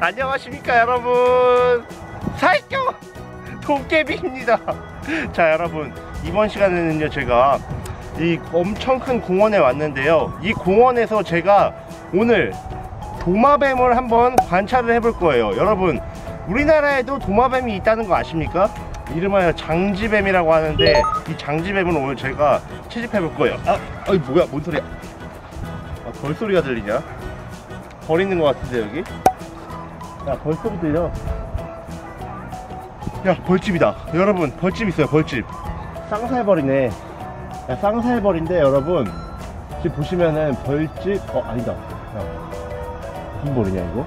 안녕하십니까 여러분, 살쪄 도깨비입니다. 자 여러분, 이번 시간에는요 제가 이 엄청 큰 공원에 왔는데요, 이 공원에서 제가 오늘 도마뱀을 한번 관찰을 해볼 거예요. 여러분, 우리나라에도 도마뱀이 있다는 거 아십니까? 이름하여 장지뱀이라고 하는데, 이 장지뱀은 오늘 제가 채집해 볼 거예요. 어이 뭐야, 뭔 소리야? 벌 소리가 들리냐? 벌 있는 것 같은데 여기? 야, 벌 소리 들려. 야, 벌집이다. 여러분, 벌집 있어요, 벌집. 쌍살벌이네. 야, 쌍살벌인데 여러분, 지금 보시면은 벌집, 아니다. 야, 무슨 벌이냐 이거?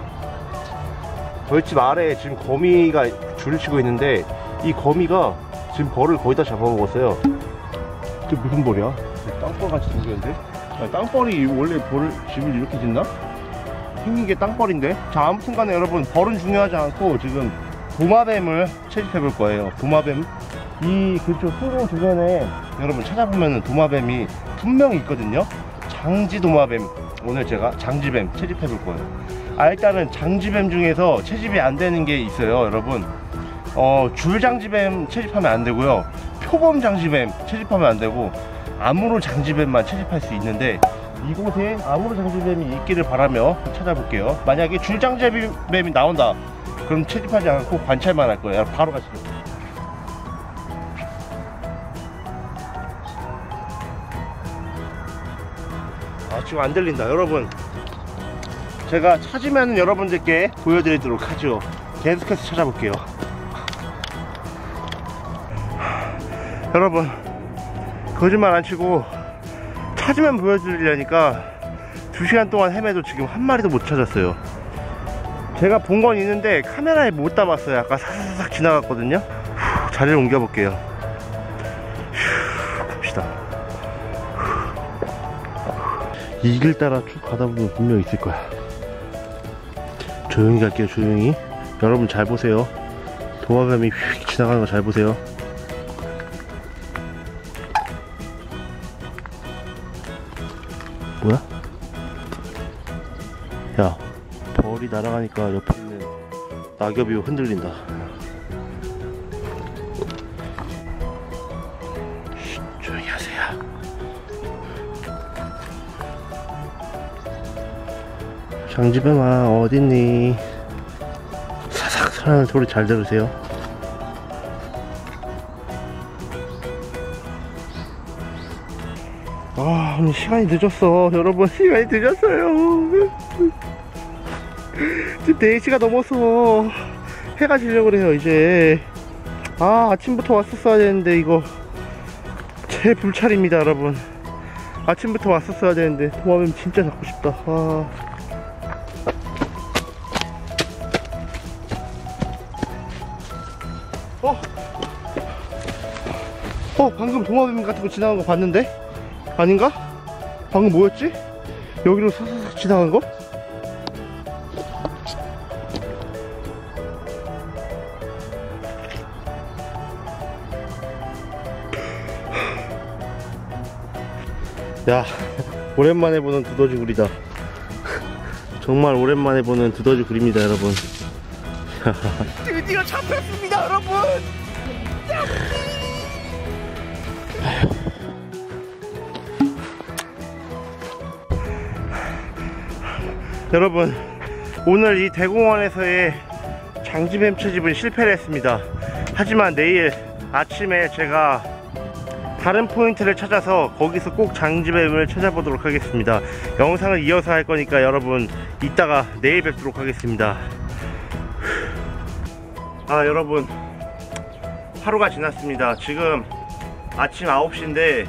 벌집 아래에 지금 거미가 줄을 치고 있는데, 이 거미가 지금 벌을 거의 다 잡아먹었어요. 이게 무슨 벌이야? 땅벌같이 생겼는데? 야, 땅벌이 원래 집을 이렇게 짓나? 생긴 게 땅벌인데? 자, 아무튼 간에 여러분, 벌은 중요하지 않고 지금 도마뱀을 채집해 볼 거예요. 도마뱀, 이 그쪽 풍경 주변에 여러분 찾아보면 도마뱀이 분명히 있거든요. 장지 도마뱀, 오늘 제가 장지뱀 채집해 볼 거예요. 일단은 장지뱀 중에서 채집이 안 되는 게 있어요 여러분. 줄장지뱀 채집하면 안 되고요, 표범 장지뱀 채집하면 안 되고, 아무로 장지뱀만 채집할 수 있는데, 이곳에 아무로 장지뱀이 있기를 바라며 찾아볼게요. 만약에 줄장지뱀이 나온다 그럼 채집하지 않고 관찰만 할 거예요. 바로 가시죠. 지금 안 들린다. 여러분, 제가 찾으면 여러분들께 보여드리도록 하죠. 계속해서 찾아볼게요. 여러분, 거짓말 안 치고 찾으면 보여드리려니까 2시간 동안 헤매도 지금 한 마리도 못 찾았어요. 제가 본 건 있는데 카메라에 못 담았어요. 아까 사사삭 지나갔거든요. 자리를 옮겨 볼게요. 갑시다. 이 길 따라 쭉 가다 보면 분명 있을 거야. 조용히 갈게요, 조용히. 여러분 잘 보세요. 도마뱀이 휙 지나가는 거 잘 보세요. 뭐야? 야, 벌이 날아가니까 옆에 있는 낙엽이 흔들린다. 쉿, 조용히 하세요. 장지뱀아 어딨니? 사삭 소리하는 소리 잘 들으세요. 오늘 시간이 늦었어. 여러분, 시간이 늦었어요. 지금 4시가 넘어서 해가 지려고 그래요 이제. 아침부터 왔었어야 되는데, 이거 제 불찰입니다 여러분. 아침부터 왔었어야 되는데 도마뱀 진짜 잡고 싶다. 방금 도마뱀 같은 거 지나간 거 봤는데? 아닌가? 방금 뭐였지? 여기로 사사삭 지나간 거? 야, 오랜만에 보는 두더지굴이다. 정말 오랜만에 보는 두더지굴입니다 여러분. 드디어 잡혔습니다 여러분. 여러분, 오늘 이 대공원에서의 장지뱀 채집은 실패를 했습니다. 하지만 내일 아침에 제가 다른 포인트를 찾아서 거기서 꼭 장지뱀을 찾아보도록 하겠습니다. 영상을 이어서 할 거니까 여러분, 이따가 내일 뵙도록 하겠습니다. 여러분, 하루가 지났습니다. 지금 아침 9시인데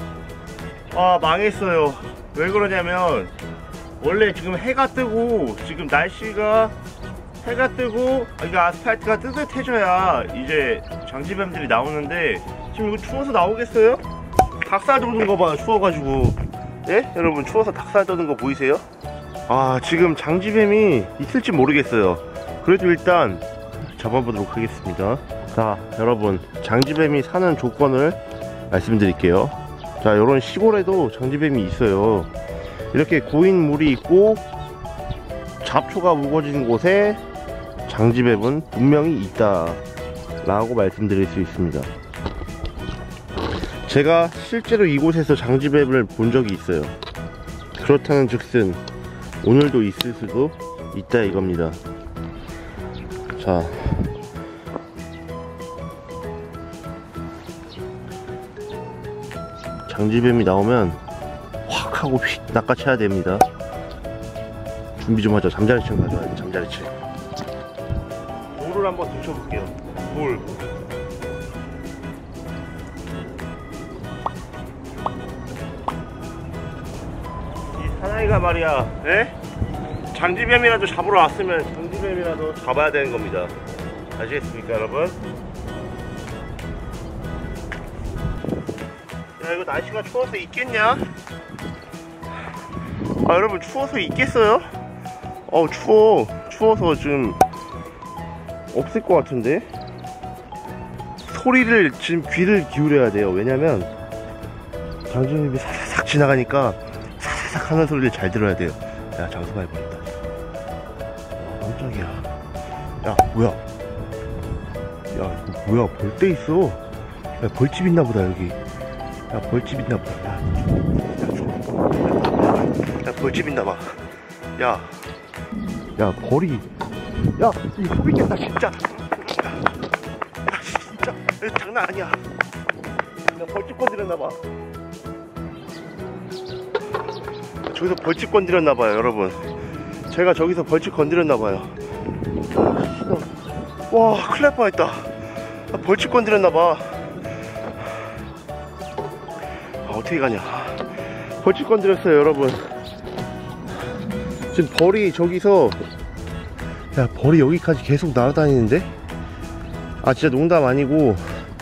망했어요. 왜 그러냐면, 원래 지금 해가 뜨고, 지금 날씨가 해가 뜨고, 이게 아스팔트가 뜨뜻해져야 이제 장지뱀들이 나오는데, 지금 이거 추워서 나오겠어요? 닭살 돋는 거 봐요, 추워가지고. 예? 여러분, 추워서 닭살 돋는 거 보이세요? 지금 장지뱀이 있을지 모르겠어요. 그래도 일단 잡아보도록 하겠습니다. 자 여러분, 장지뱀이 사는 조건을 말씀드릴게요. 자, 요런 시골에도 장지뱀이 있어요. 이렇게 고인 물이 있고 잡초가 우거진 곳에 장지뱀은 분명히 있다 라고 말씀드릴 수 있습니다. 제가 실제로 이곳에서 장지뱀을 본 적이 있어요. 그렇다는 즉슨 오늘도 있을 수도 있다 이겁니다. 자, 장지뱀이 나오면 확 하고 휙 낚아채야 됩니다. 준비 좀 하자. 잠자리채 가져와야 돼. 잠자리채. 돌을 한번 등쳐볼게요. 돌. 이 사나이가 말이야, 에? 장지뱀이라도 잡으러 왔으면 장지뱀이라도 잡아야 되는 겁니다. 아시겠습니까, 여러분? 야, 이거 날씨가 추워서 있겠냐? 아, 여러분, 추워서 있겠어요? 추워. 추워서 지금 없을 것 같은데? 소리를 지금 귀를 기울여야 돼요. 왜냐면 장지뱀이 사사삭 지나가니까 사사삭 하는 소리를 잘 들어야 돼요. 야, 장소가 해버린다. 깜짝이야. 야, 뭐야? 야, 이거 뭐야? 벌떼 있어. 야, 벌집 있나 보다, 여기. 야, 벌집 있나 보다. 야, 벌집 있나 봐. 야, 벌이. 야, 이거 소비겠다, 진짜. 야, 진짜. 이거 장난 아니야. 나 벌집 건드렸나봐. 저기서 벌집 건드렸나봐요, 여러분. 제가 저기서 벌집 건드렸나봐요. 와, 큰일 날 뻔했다. 벌집 건드렸나봐. 어떻게 가냐. 벌집 건드렸어요, 여러분. 지금 벌이 저기서, 야, 벌이 여기까지 계속 날아다니는데? 아, 진짜 농담 아니고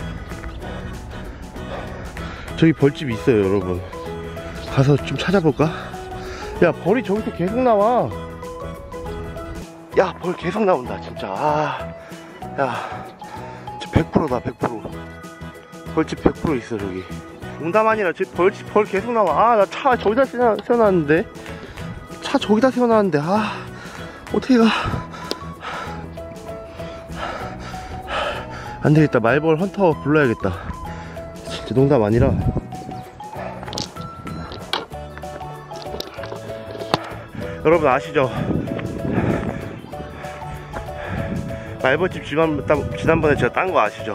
저기 벌집 있어요, 여러분. 가서 좀 찾아볼까? 야, 벌이 저기서 계속 나와. 야, 벌 계속 나온다, 진짜. 야, 100%다, 100%. 벌집 100% 있어, 저기. 농담 아니라 지금 벌 계속 나와. 나 차 저기다 세워놨는데. 차 저기다 세워놨는데. 어떻게 가. 안되겠다. 말벌 헌터 불러야겠다. 진짜 농담 아니라. 여러분 아시죠? 말벌집 지난번에 제가 딴 거 아시죠?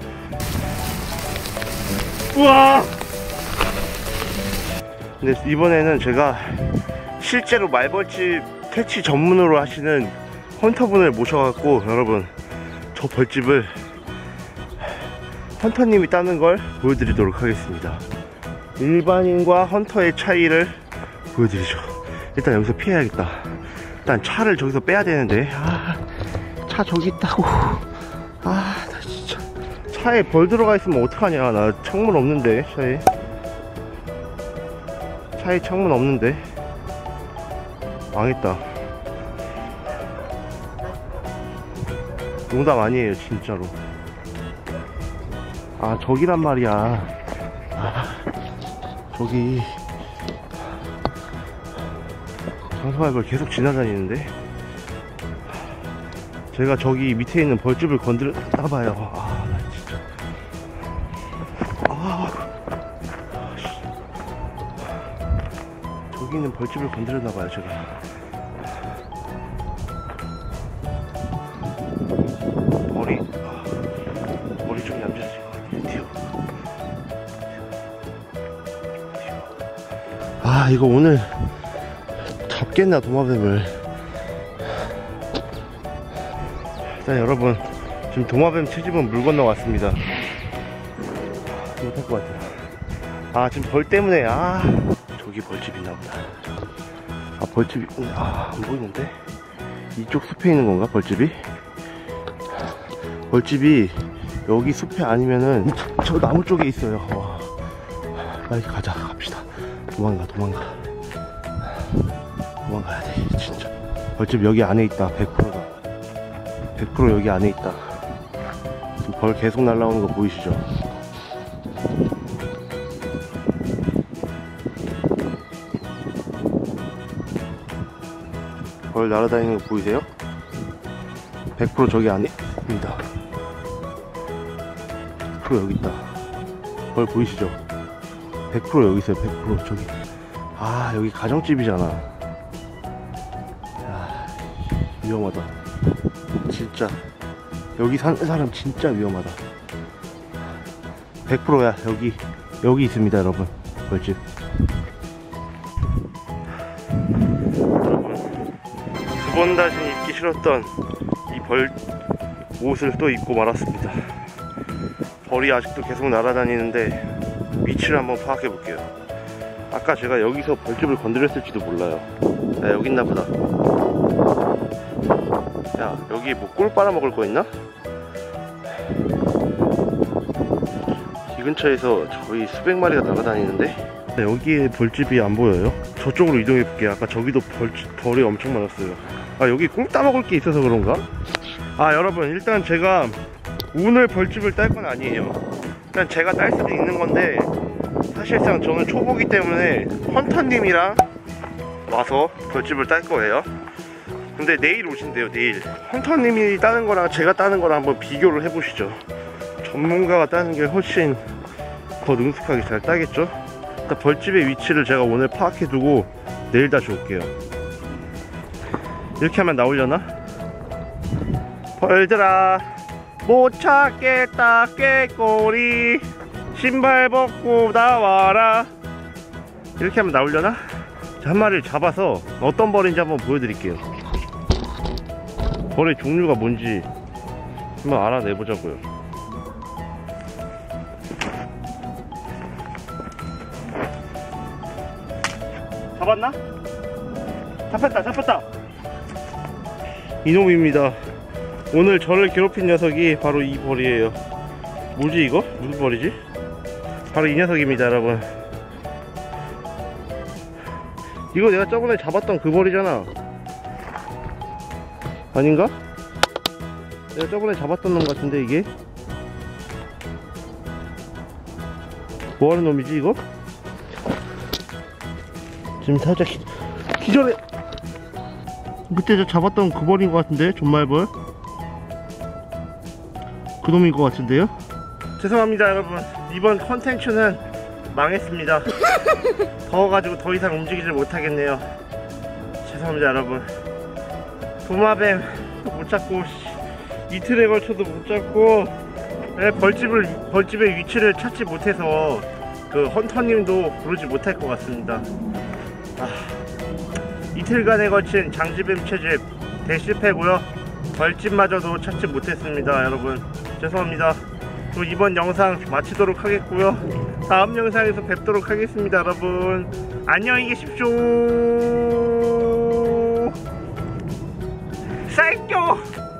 우와! 근데 이번에는 제가 실제로 말벌집 퇴치 전문으로 하시는 헌터분을 모셔갖고 여러분 저 벌집을 헌터님이 따는 걸 보여드리도록 하겠습니다. 일반인과 헌터의 차이를 보여드리죠. 일단 여기서 피해야겠다. 일단 차를 저기서 빼야 되는데. 차 저기 있다고. 나 진짜 차에 벌 들어가 있으면 어떡하냐. 나 창문 없는데. 차에 창문 없는데. 망했다. 농담 아니에요, 진짜로. 저기란 말이야. 저기 장소말벌 계속 지나다니는데. 제가 저기 밑에 있는 벌집을 건드렸나봐요. 나 진짜. 저기 있는 벌집을 건드렸나봐요, 제가. 머리 좀 얌전해진 것 같아요. 이거 오늘 잡겠나, 도마뱀을. 일단 여러분, 지금 도마뱀 채집은 물 건너 왔습니다. 못할 것 같아요. 지금 벌 때문에. 저기 벌집 있나 보다. 벌집이 안 보이는데? 이쪽 숲에 있는 건가, 벌집이? 벌집이 여기 숲에 아니면은 저 나무 쪽에 있어요. 빨리 갑시다. 도망가야 돼, 진짜. 벌집 여기 안에 있다. 100%다. 100% 여기 안에 있다. 지금 벌 계속 날라오는 거 보이시죠? 벌 날아다니는 거 보이세요? 100% 저기 안에 있습니다. 100% 여기 있다. 벌 보이시죠? 100% 여기 있어요. 100% 저기. 아, 여기 가정집이잖아. 야, 위험하다. 진짜 여기 사는 사람 진짜 위험하다. 100%야. 여기 있습니다, 여러분. 벌집. 여러분, 두 번 다시 입기 싫었던 이 벌 옷을 또 입고 말았습니다. 벌이 아직도 계속 날아다니는데 위치를 한번 파악해 볼게요. 아까 제가 여기서 벌집을 건드렸을지도 몰라요. 야, 여기 있나 보다. 야, 여기 뭐 꿀 빨아먹을 거 있나? 이 근처에서 거의 수백 마리가 날아다니는데 여기에 벌집이 안 보여요. 저쪽으로 이동해 볼게요. 아까 저기도 벌이 엄청 많았어요. 아, 여기 꿀 따먹을 게 있어서 그런가? 아, 여러분, 일단 제가 오늘 벌집을 딸 건 아니에요. 일단 제가 딸 수도 있는 건데 사실상 저는 초보기 때문에 헌터님이랑 와서 벌집을 딸 거예요. 근데 내일 오신대요. 내일 헌터님이 따는 거랑 제가 따는 거랑 한번 비교를 해보시죠. 전문가가 따는 게 훨씬 더 능숙하게 잘 따겠죠. 일단 벌집의 위치를 제가 오늘 파악해 두고 내일 다시 올게요. 이렇게 하면 나오려나? 벌들아, 못 찾겠다 꾀꼬리, 신발 벗고 나와라. 이렇게 하면 나오려나? 한 마리를 잡아서 어떤 벌인지 한번 보여드릴게요. 벌의 종류가 뭔지 한번 알아내보자고요. 잡았나? 잡혔다. 이놈입니다. 오늘 저를 괴롭힌 녀석이 바로 이 벌이에요. 뭐지 이거? 무슨 벌이지? 바로 이 녀석입니다, 여러분. 이거 내가 저번에 잡았던 그 벌이잖아. 아닌가? 내가 저번에 잡았던 놈 같은데 이게? 뭐하는 놈이지 이거? 지금 살짝 기절해. 그때 저 잡았던 그 벌인 것 같은데, 존말벌. 그 놈인 것 같은데요? 죄송합니다, 여러분. 이번 컨텐츠는 망했습니다. 더워가지고 더 이상 움직이질 못하겠네요. 죄송합니다, 여러분. 도마뱀 못 잡고 이틀에 걸쳐도 못 잡고, 네, 벌집의 위치를 찾지 못해서 그 헌터님도 부르지 못할 것 같습니다. 이틀간에 걸친 장지뱀 채집 대실패고요. 벌집마저도 찾지 못했습니다, 여러분. 죄송합니다. 또 이번 영상 마치도록 하겠고요. 다음 영상에서 뵙도록 하겠습니다, 여러분. 안녕히 계십시오. 쌀교.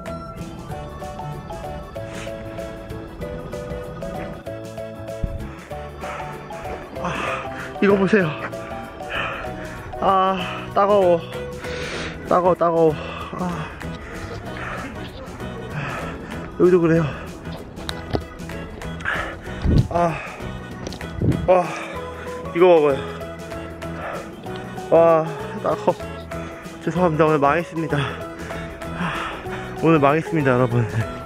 이거 보세요. 아, 따가워. 여기도 그래요. 이거 먹어요. 따가워. 죄송합니다. 오늘 망했습니다. 여러분.